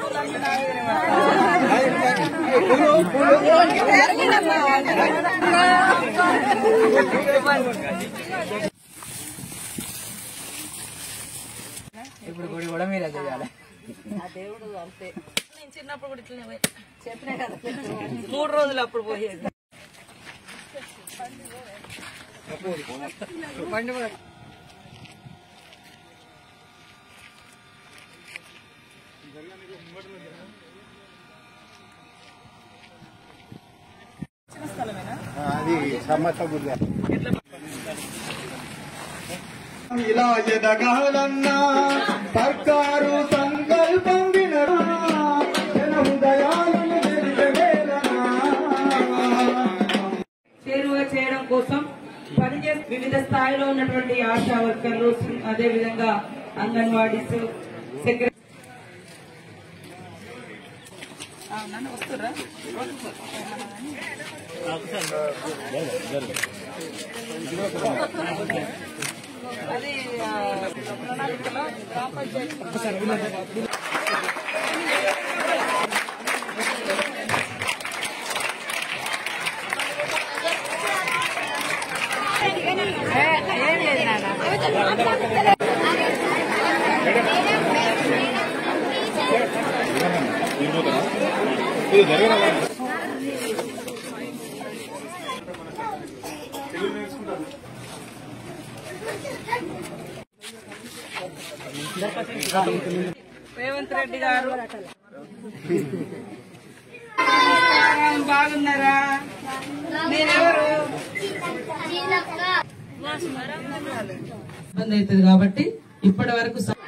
ఇప్పుడు గుడి కూడా మీరే చేయాలి. ఆ దేవుడు అంతే. నేను చిన్నప్పుడు కూడా ఇట్లనే చెప్పినా కదా 3 రోజులు అప్పుడు పోయేది. అది సమ్మత గుర్ర ఇలా ఎదగాలన్నా సర్కారు సంకల్పం వినరా హృదయాలను చేరువ చేయడం కోసం పనిచేసే వివిధ స్థాయిలో ఉన్నటువంటి ఆశా వర్కర్లు, అదే విధంగా అంగన్వాడీస్, సెక్రటరీ వస్తురా అది ప్రణాళికలో గ్రామ పంచాయతీ రేవంత్ రెడ్డి గారు బాగున్నారా? మీరెవరు? ఇబ్బంది అవుతుంది కాబట్టి ఇప్పటి వరకు